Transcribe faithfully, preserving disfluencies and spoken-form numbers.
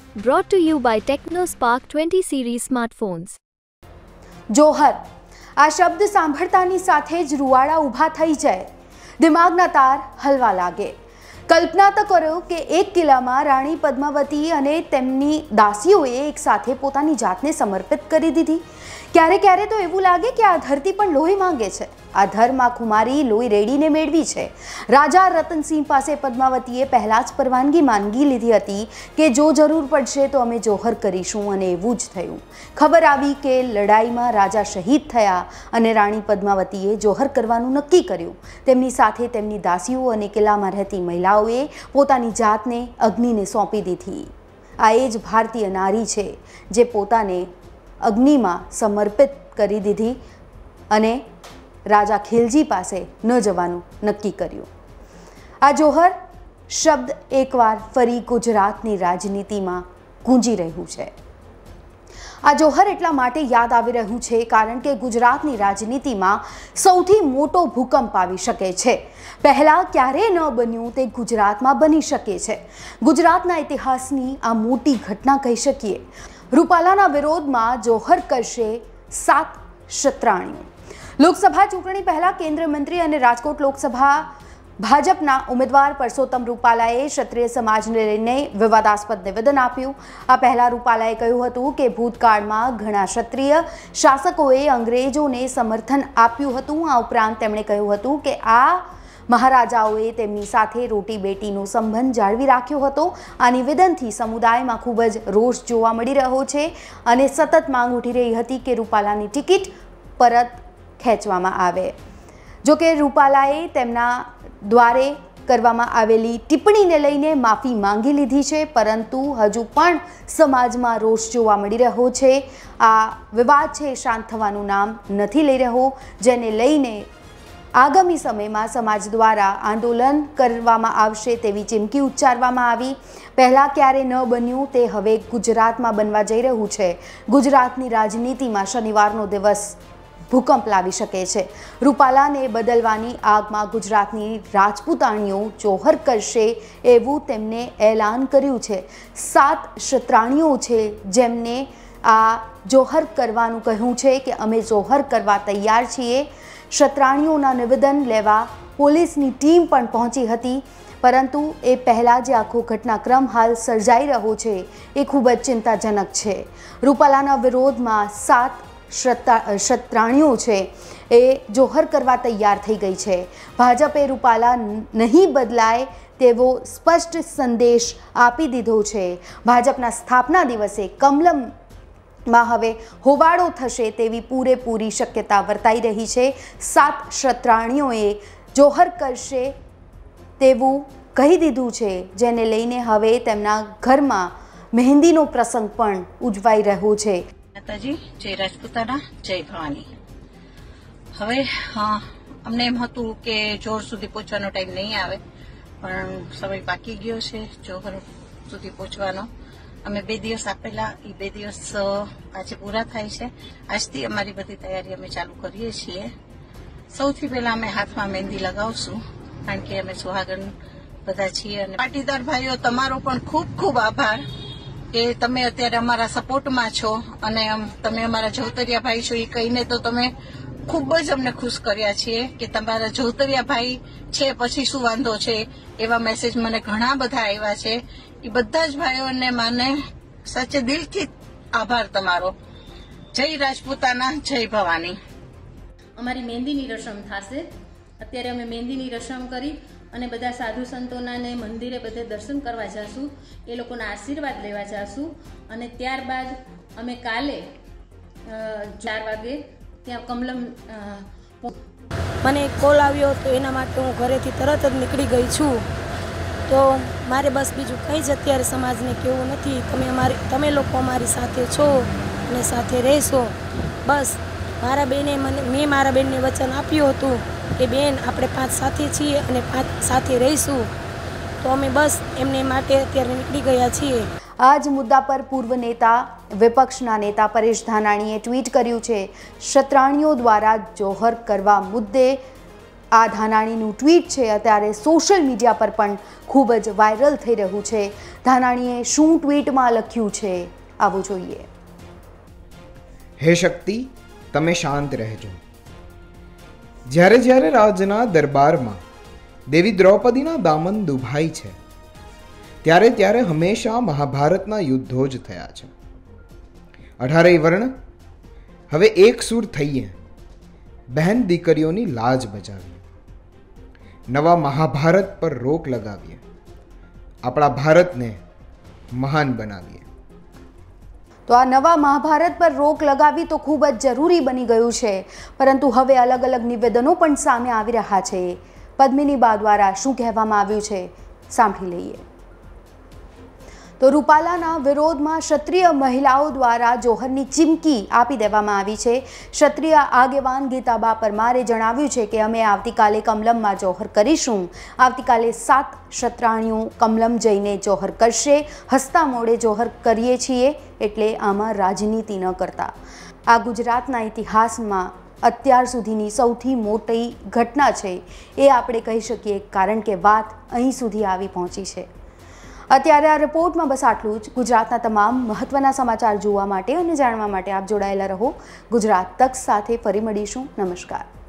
Brought to you by TechnoSpark twenty series smartphones. Johar આ શબ્દ સાંભળતાની સાથે જ રૂવાડા ઊભા થઈ જાય, દિમાગના તાર હલવા લાગે. કલ્પના તો કરો કે એક કિલ્લામાં રાણી પદ્માવતી અને તેમની દાસીઓએ એક સાથે પોતાની જાતને સમર્પિત કરી દીધી. ક્યારે ક્યારે તો એવું લાગે કે આ ધરતી પણ લોહી માંગે છે. આ ધરમાં ખુમારી લોહી રેડીને મેળવી છે. રાજા રતનસિંહ પાસે પદ્માવતીએ પહેલાં જ પરવાનગી માંગી લીધી હતી કે જો જરૂર પડશે તો અમે જોહર કરીશું, અને એવું જ થયું. ખબર આવી કે લડાઈમાં રાજા શહીદ થયા અને રાણી પદ્માવતીએ જોહર કરવાનું નક્કી કર્યું. તેમની સાથે તેમની દાસીઓ અને કિલ્લામાં રહેતી મહિલાઓએ પોતાની જાતને અગ્નિને સોંપી દીધી. આ એ જ ભારતીય નારી છે જે પોતાને અગ્નિમાં સમર્પિત કરી દીધી અને રાજા ખિલજી પાસે ન જવાનું નક્કી કર્યું. આ જોહર શબ્દ એકવાર ફરી ગુજરાતની રાજનીતિમાં ગૂંજી રહ્યું છે. આ જોહર એટલા માટે યાદ આવી રહ્યું છે કારણ કે ગુજરાતની રાજનીતિમાં સૌથી મોટો ભૂકંપ આવી શકે છે. પહેલાં ક્યારેય ન બન્યું તે ગુજરાતમાં બની શકે છે. ગુજરાતના ઇતિહાસની આ મોટી ઘટના કહી શકીએ. રૂપાલાના વિરોધમાં જોહર કરશે સાત ક્ષત્રાણીઓ. લોકસભા ચૂંટણી પહેલાં કેન્દ્રીય મંત્રી અને રાજકોટ લોકસભા ભાજપના ઉમેદવાર પરસોત્તમ રૂપાલાએ ક્ષત્રિય સમાજને લઈને વિવાદાસ્પદ નિવેદન આપ્યું. આ પહેલાં રૂપાલાએ કહ્યું હતું કે ભૂતકાળમાં ઘણા ક્ષત્રિય શાસકોએ અંગ્રેજોને સમર્થન આપ્યું હતું. આ ઉપરાંત તેમણે કહ્યું હતું કે આ મહારાજાઓએ તેમની સાથે રોટી બેટીનો સંબંધ જાળવી રાખ્યો હતો. આ નિવેદનથી સમુદાયમાં ખૂબ જ રોષ જોવા મળી રહ્યો છે અને સતત માંગ ઉઠી રહી હતી કે રૂપાલાની ટિકિટ પરત ખેંચવામાં આવે. જો કે રૂપાલાએ તેમના દ્વારે કરવામાં આવેલી ટિપ્પણીને લઈને માફી માંગી લીધી છે, પરંતુ હજુ પણ સમાજમાં રોષ જોવા મળી રહ્યો છે. આ વિવાદ છે શાંત થવાનું નામ નથી લઈ રહ્યો, જેને લઈને આગામી સમયમાં સમાજ દ્વારા આંદોલન કરવામાં આવશે તેવી ચીમકી ઉચ્ચારવામાં આવી. પહેલાં ક્યારે ન બન્યું તે હવે ગુજરાતમાં બનવા જઈ રહ્યું છે. ગુજરાતની રાજનીતિમાં શનિવારનો દિવસ ભૂકંપ લાવી શકે છે. રૂપાલાને બદલવાની આગમાં ગુજરાતની રાજપૂતાણીઓ જોહર કરશે એવું તેમને એલાન કર્યું છે. સાત ક્ષત્રાણીઓ છે જેમને આ જોહર કરવાનું કહ્યું છે કે અમે જોહર કરવા તૈયાર છીએ. ક્ષત્રાણીઓના નિવેદન લેવા પોલીસની ટીમ પણ પહોંચી હતી, પરંતુ એ પહેલાં જે આખો ઘટનાક્રમ હાલ સર્જાઈ રહ્યો છે એ ખૂબ જ ચિંતાજનક છે. રૂપાલાના વિરોધમાં સાત ક્ષત્રાણીઓ છે એ જોહર કરવા તૈયાર થઈ ગઈ છે. ભાજપે રૂપાલા નહીં બદલાય તેવો સ્પષ્ટ સંદેશ આપી દીધો છે. ભાજપના સ્થાપના દિવસે કમલમ માં હવે હોબાળો થશે તેવી પૂરેપૂરી શક્યતા વર્તાઈ રહી છે. સાત ક્ષત્રાણીઓએ જોહર કરશે તેવું કહી દીધું છે, જેને લઈને હવે તેમના ઘરમાં મહેંદીનો પ્રસંગ પણ ઉજવાઈ રહ્યો છે. માતાજી, જય રાજપૂતાના, જય ભવાની. હવે અમને એમ હતું કે જોહર સુધી પહોંચવાનો ટાઈમ નહીં આવે, પણ સમય પાકી ગયો છે જોહર સુધી પહોંચવાનો. અમે બે દિવસ આપેલા, એ બે દિવસ આજે પૂરા થાય છે. આજથી અમારી બધી તૈયારી અમે ચાલુ કરીએ છીએ. સૌથી પહેલા અમે હાથમાં મહેંદી લગાવશું, કારણ કે અમે સુહાગણ બધા છીએ. અને પાટીદાર ભાઈઓ, તમારો પણ ખૂબ ખૂબ આભાર કે તમે અત્યારે અમારા સપોર્ટમાં છો અને તમે અમારા જવતરિયા ભાઈ છો. એ કહીને તો તમે ખૂબ જ અમને ખુશ કર્યા છીએ કે તમારા જવતરિયા ભાઈ છે પછી શું વાંધો છે, એવા મેસેજ મને ઘણા બધા આવ્યા છે. એ બધા જ ભાઈઓને માને સાચે દિલથી આભાર તમારો. જય રાજપૂતાના, જય ભવાની. અમારી મહેંદીની રસમ થશે. અત્યારે અમે મહેંદીની રસમ કરી અને બધા સાધુ સંતોના ને મંદિરે બધે દર્શન કરવા જઈશું, એ લોકોના આશીર્વાદ લેવા જઈશું. અને ત્યારબાદ અમે કાલે ચાર વાગે ત્યાં કમલમ મને એક કોલ આવ્યો તો એના માટે હું ઘરેથી તરત જ નીકળી ગઈ છું. તો મારે બસ બીજું કંઈ જ અત્યારે સમાજને કહેવું નથી. તમે અમારી તમે લોકો અમારી સાથે છો અને સાથે રહેશો. બસ મારા બેને મને મેં મારા બેનને વચન આપ્યું હતું કે બેન આપણે પાંચ સાથે છીએ અને પાંચ સાથે રહીશું. તો અમે બસ એમને માટે અત્યારે નીકળી ગયા છીએ. આ જ મુદ્દા પર પૂર્વ નેતા વિપક્ષના નેતા પરેશ ધાનાણીએ ટ્વીટ કર્યું છે. ક્ષત્રાણીઓ દ્વારા જોહર કરવા મુદ્દે આ ધાનાણીનું ટ્વીટ છે અત્યારે સોશિયલ મીડિયા પર પણ ખૂબ જ વાયરલ થઈ રહ્યું છે. ધાનાણીએ શું ટ્વીટમાં લખ્યું છે આવું જોઈએ. હે શક્તિ, તમે શાંત રહેજો. જ્યારે જ્યારે રાજના દરબારમાં દેવી દ્રૌપદીના દામન દુભાઈ છે, ત્યારે ત્યારે હંમેશા મહાભારતના યુદ્ધો જ થયા છે. અઢારેય વર્ણ હવે એક સૂર થઈએ, બહેન દીકરીઓની લાજ બચાવીએ, નવા મહાભારત પર રોક લગાવીએ, આપણા ભારતને મહાન બનાવીએ. તો આ નવા મહાભારત પર રોક લગાવી તો ખૂબ જ જરૂરી બની ગયું છે, પરંતુ હવે અલગ અલગ નિવેદનો પણ સામે આવી રહ્યા છે. પદ્મિની બા દ્વારા શું કહેવામાં આવ્યું છે સાંભળી લઈએ. તો રૂપાલાના વિરોધમાં ક્ષત્રિય મહિલાઓ દ્વારા જોહરની ચીમકી આપી દેવામાં આવી છે. ક્ષત્રિય આગેવાન ગીતાબા પરમારે જણાવ્યું છે કે અમે આવતીકાલે કમલમમાં જોહર કરીશું. આવતીકાલે સાત ક્ષત્રાણીઓ કમલમ જઈને જોહર કરશે. હસતા મોડે જોહર કરીએ છીએ, એટલે આમાં રાજનીતિ ન કરતા. આ ગુજરાતના ઇતિહાસમાં અત્યાર સુધીની સૌથી મોટી ઘટના છે એ આપણે કહી શકીએ, કારણ કે વાત અહીં સુધી આવી પહોંચી છે. અત્યારે આ રિપોર્ટમાં બસ આટલું જ. ગુજરાતના તમામ મહત્વના સમાચાર જોવા માટે અને જાણવા માટે આપ જોડાયેલા રહો ગુજરાત તક સાથે. ફરી મળીશું. નમસ્કાર.